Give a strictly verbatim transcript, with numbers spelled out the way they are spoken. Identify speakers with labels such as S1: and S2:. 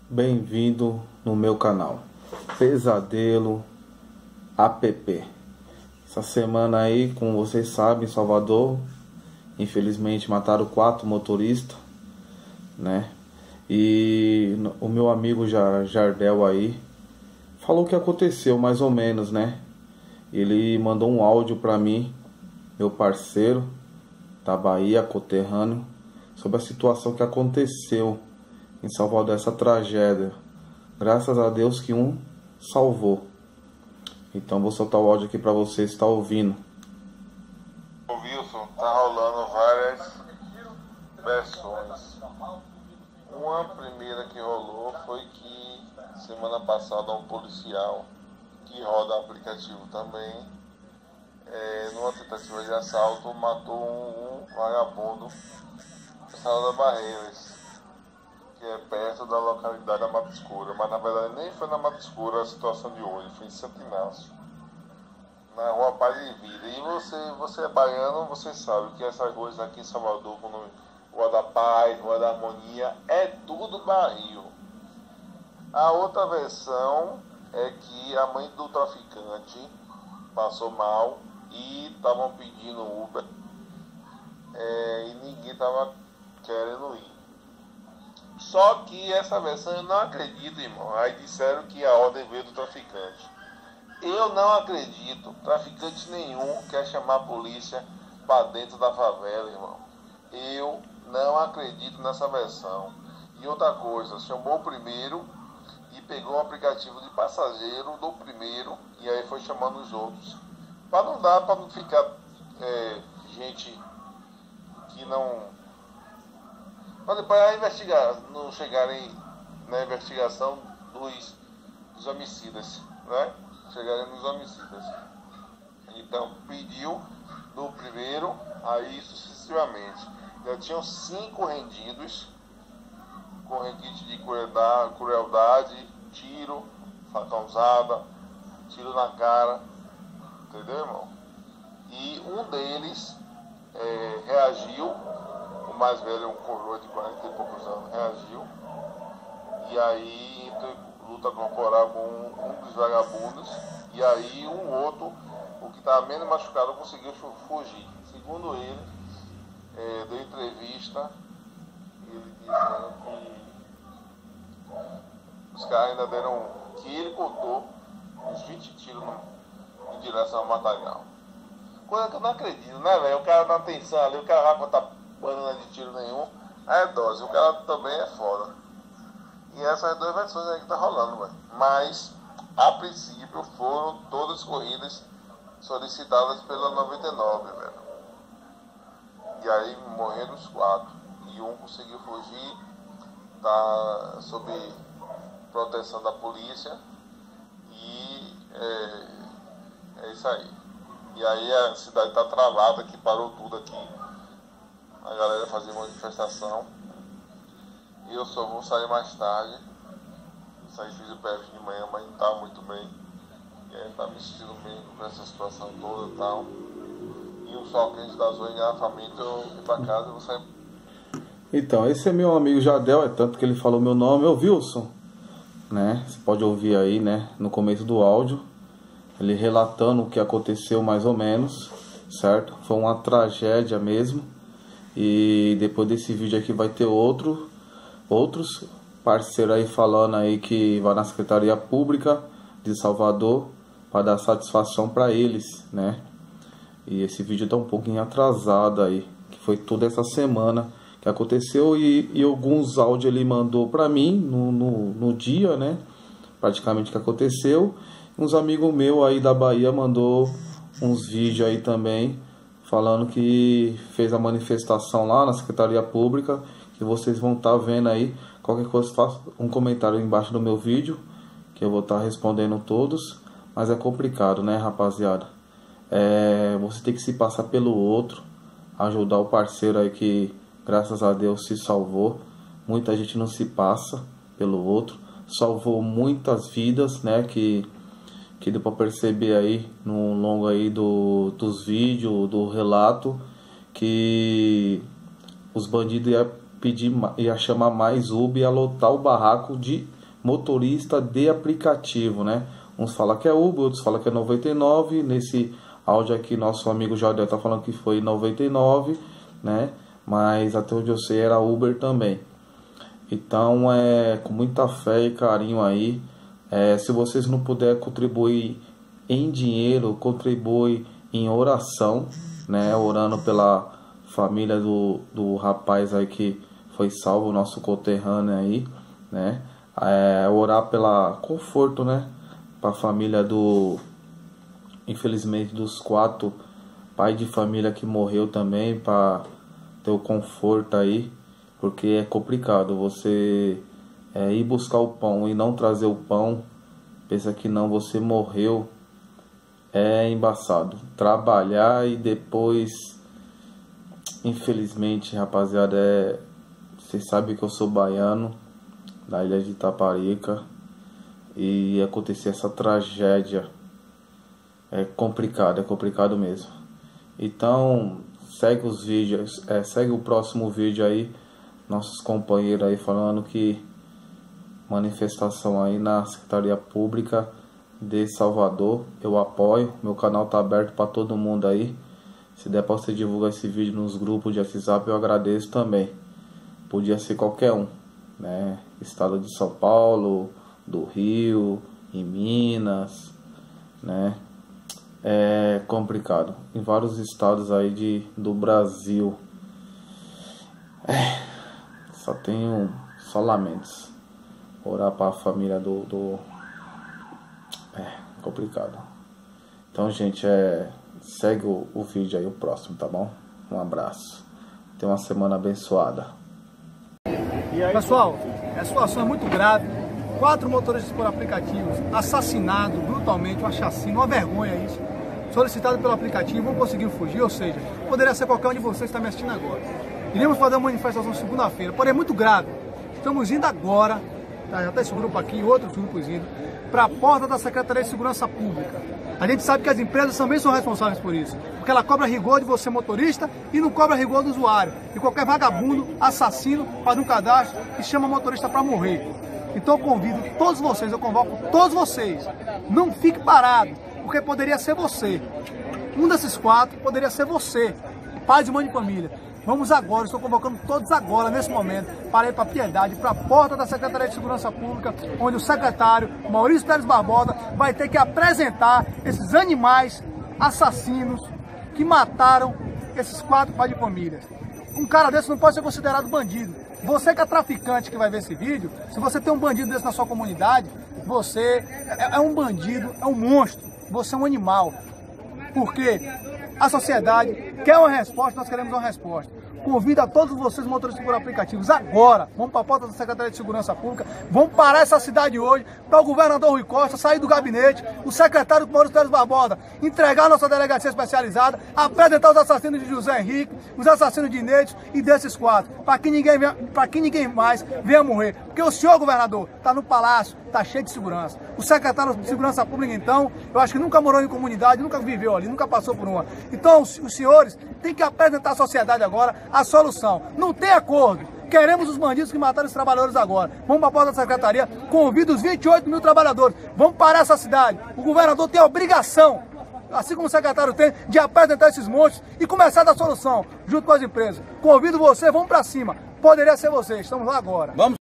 S1: bem-vindo no meu canal Pesadelo App. Essa semana aí, como vocês sabem, em Salvador, infelizmente mataram quatro motoristas, né? E o meu amigo Jardel aí falou o que aconteceu mais ou menos, né? Ele mandou um áudio pra mim, meu parceiro da Bahia, conterrâneo, sobre a situação que aconteceu em Salvador, essa tragédia. Graças a Deus que um salvou. Então vou soltar o áudio aqui para você estar ouvindo.
S2: O Wilson, tá rolando várias versões. Uma primeira que rolou foi que semana passada um policial que roda aplicativo também, é, numa tentativa de assalto, matou um, um vagabundo na Sala da Barreiras, que é perto da localidade da Mata Escura, mas na verdade nem foi na Mata Escura a situação de hoje, foi em Santo Inácio, na rua Padre Vida. E você, você é baiano, você sabe que essas ruas aqui em Salvador, como Rua da Paz, Rua da Harmonia, é tudo barril. A outra versão é que a mãe do traficante passou mal e estavam pedindo Uber, é, e ninguém estava querendo ir. Só que essa versão eu não acredito, irmão. Aí disseram que a ordem veio do traficante. Eu não acredito. Traficante nenhum quer chamar a polícia para dentro da favela, irmão. Eu não acredito nessa versão. E outra coisa, chamou o primeiro e pegou o aplicativo de passageiro do primeiro e aí foi chamando os outros. Para não dar, para não ficar é, gente que não... Para depois investigar, não chegarem na investigação dos, dos homicidas, né? Chegarem nos homicidas. Então, pediu do primeiro, aí sucessivamente. Já tinham cinco rendidos, com requinte de crueldade, crueldade, tiro, faca usada, tiro na cara, entendeu, irmão? E um deles é, reagiu. O mais velho, um coroa de quarenta e poucos anos, reagiu. E aí, entre luta corporal com um, um dos vagabundos. E aí, um outro, o que estava menos machucado, conseguiu fugir. Segundo ele, é, deu entrevista, ele dizendo que os caras ainda deram, que ele contou, uns vinte tiros no, em direção ao matagal. Coisa que eu não acredito, né, velho? O cara dá atenção ali, o cara vai contar banana de tiro nenhum, aí é dose, o cara também é foda. E essas duas versões aí que tá rolando, velho. Mas, a princípio, foram todas corridas solicitadas pela noventa e nove, velho. E aí morreram os quatro. E um conseguiu fugir, tá sob proteção da polícia. E é, é isso aí. E aí a cidade tá travada, que parou tudo aqui. A galera fazia manifestação. E eu só vou sair mais tarde. Saí, fiz o P F de manhã, mas não tá muito bem. E aí tá me sentindo bem com essa situação toda e tal. E o sol quente da zona engarrafamento, eu ir pra casa e vou sair.
S1: Então, esse é meu amigo Jardel, é tanto que ele falou meu nome, é o Wilson, né? Você pode ouvir aí, né, no começo do áudio, ele relatando o que aconteceu mais ou menos, certo? Foi uma tragédia mesmo. E depois desse vídeo aqui vai ter outro, outros parceiros aí falando aí que vai na Secretaria Pública de Salvador para dar satisfação para eles, né? E esse vídeo tá um pouquinho atrasado aí, que foi toda essa semana que aconteceu, e, e alguns áudios ele mandou para mim no, no, no dia, né? Praticamente que aconteceu. Uns amigos meus aí da Bahia mandou uns vídeos aí também, falando que fez a manifestação lá na Secretaria Pública, que vocês vão estar vendo aí. Qualquer coisa, faça um comentário embaixo do meu vídeo, que eu vou estar respondendo todos. Mas é complicado, né, rapaziada? É, você tem que se passar pelo outro, ajudar o parceiro aí que, graças a Deus, se salvou. Muita gente não se passa pelo outro. Salvou muitas vidas, né, que... que deu para perceber aí no longo aí do, dos vídeos, do relato, que os bandidos iam pedir, ia chamar mais Uber e ia lotar o barraco de, motorista de aplicativo, né? Uns falam que é Uber, outros falam que é noventa e nove. Nesse áudio aqui, nosso amigo Jardel tá falando que foi noventa e nove, né? Mas até onde eu sei era Uber também. Então, é com muita fé e carinho aí. É, se vocês não puderem contribuir em dinheiro, contribui em oração, né? Orando pela família do, do rapaz aí que foi salvo, nosso conterrâneo aí, né? É, orar pela conforto, né? Para a família do, infelizmente, dos quatro pai de família que morreu também, para ter o conforto aí, porque é complicado você é, ir buscar o pão e não trazer o pão, pensa que não, você morreu, é embaçado. Trabalhar e depois, infelizmente, rapaziada, é, vocês sabem que eu sou baiano, da ilha de Itaparica, e acontecer essa tragédia é complicado, é complicado mesmo. Então, segue os vídeos, é, segue o próximo vídeo aí, nossos companheiros aí falando que manifestação aí na Secretaria Pública de Salvador, eu apoio, meu canal tá aberto para todo mundo aí. Se der para você divulgar esse vídeo nos grupos de WhatsApp, eu agradeço também. Podia ser qualquer um, né? Estado de São Paulo, do Rio, em Minas, né? É complicado. Em vários estados aí de, do Brasil. É, só tenho só lamentos. Orar para a família do, do... É complicado. Então, gente, é... segue o, o vídeo aí, o próximo, tá bom? Um abraço. Tenha uma semana abençoada.
S3: Pessoal, a situação é muito grave. Quatro motoristas por aplicativos assassinados brutalmente, uma chacina, uma vergonha isso. Solicitado pelo aplicativo, vão conseguir fugir, ou seja, poderia ser qualquer um de vocês que está me assistindo agora. Iremos fazer uma manifestação segunda-feira, porém é muito grave. Estamos indo agora, tá, já está esse grupo aqui, outros grupos indo, para a porta da Secretaria de Segurança Pública. A gente sabe que as empresas também são responsáveis por isso, porque ela cobra rigor de você motorista e não cobra rigor do usuário. E qualquer vagabundo, assassino, faz um cadastro e chama motorista para morrer. Então eu convido todos vocês, eu convoco todos vocês, não fique parado, porque poderia ser você. Um desses quatro poderia ser você, pai de mãe de família. Vamos agora, estou convocando todos agora, nesse momento, para ir para a Piedade, para a porta da Secretaria de Segurança Pública, onde o secretário Maurício Teles Barbosa vai ter que apresentar esses animais assassinos que mataram esses quatro pais de família. Um cara desse não pode ser considerado bandido. Você que é traficante que vai ver esse vídeo, se você tem um bandido desse na sua comunidade, você é, é um bandido, é um monstro, você é um animal. Porque a sociedade quer uma resposta, nós queremos uma resposta. Convido a todos vocês, motoristas por aplicativos, agora, vamos para a porta da Secretaria de Segurança Pública, vamos parar essa cidade hoje, para o governador Rui Costa sair do gabinete, o secretário Maurício Teles Barbosa entregar a nossa delegacia especializada, apresentar os assassinos de José Henrique, os assassinos de Inês e desses quatro, para que ninguém venha, para que ninguém mais venha morrer. Porque o senhor, governador, está no palácio, está cheio de segurança. O secretário de Segurança Pública, então, eu acho que nunca morou em comunidade, nunca viveu ali, nunca passou por uma. Então, os, os senhores têm que apresentar à sociedade agora a solução. Não tem acordo. Queremos os bandidos que mataram os trabalhadores agora. Vamos para a porta da secretaria, convido os vinte e oito mil trabalhadores. Vamos parar essa cidade. O governador tem a obrigação, assim como o secretário tem, de apresentar esses montes e começar a dar solução junto com as empresas. Convido você, vamos para cima. Poderia ser você, estamos lá agora. Vamos.